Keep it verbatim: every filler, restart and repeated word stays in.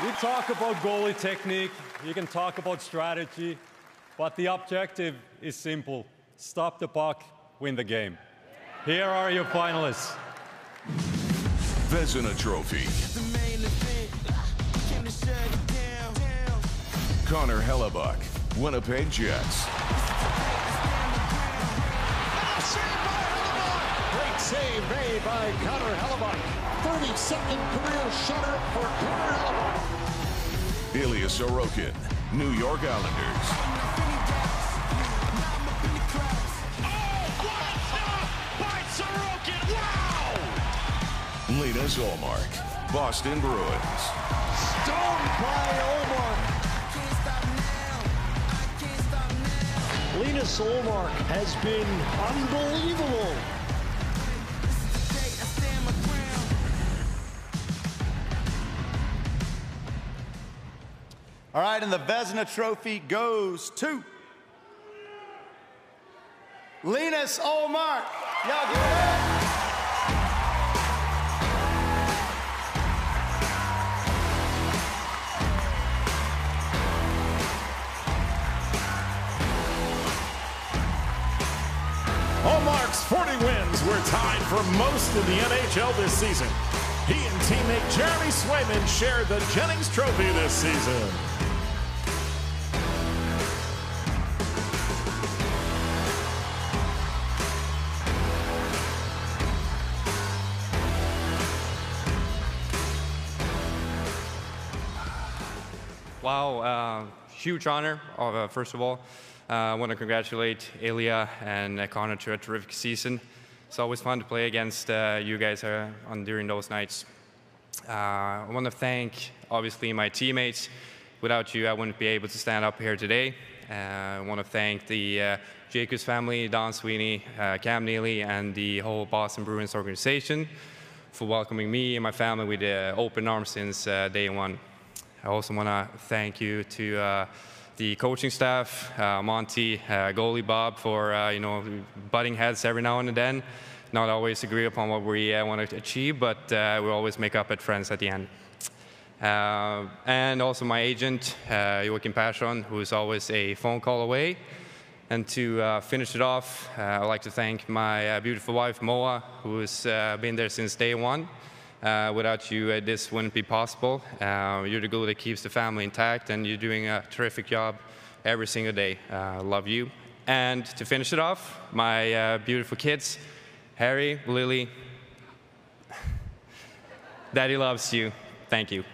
You talk about goalie technique, you can talk about strategy, but the objective is simple. Stop the puck, win the game. Here are your finalists. Vezina Trophy. Connor Hellebuyck, Winnipeg Jets. Great save made by Connor Hellebuyck. thirty-second career shutter for Connor Hellebuyck. Ilya Sorokin, New York Islanders. Oh, what a stop by Sorokin! Wow! Linus Ullmark, Boston Bruins. Stoned by Ullmark. Linus Ullmark has been unbelievable. All right, and the Vezina Trophy goes to Linus Ullmark. Y'all give it up. Ullmark's forty wins were tied for most in the N H L this season. He and teammate Jeremy Swayman shared the Jennings Trophy this season. Wow, uh, huge honor, uh, first of all. Uh, I want to congratulate Ilya and uh, Connor to a terrific season. It's always fun to play against uh, you guys uh, on during those nights. Uh, I want to thank, obviously, my teammates. Without you, I wouldn't be able to stand up here today. Uh, I want to thank the uh, Jacobs family, Don Sweeney, uh, Cam Neely, and the whole Boston Bruins organization for welcoming me and my family with uh, open arms since uh, day one. I also want to thank you to uh, the coaching staff, uh, Monty, uh, goalie Bob, for uh, you know butting heads every now and then. Not always agree upon what we uh, want to achieve, but uh, we always make up at friends at the end. Uh, and also my agent, uh, Joakim Persson, who is always a phone call away. And to uh, finish it off, uh, I'd like to thank my uh, beautiful wife, Moa, who has uh, been there since day one. Uh, without you, uh, this wouldn't be possible. Uh, you're the glue that keeps the family intact, and you're doing a terrific job every single day. Uh, love you. And to finish it off, my uh, beautiful kids, Harry, Lily, Daddy loves you. Thank you.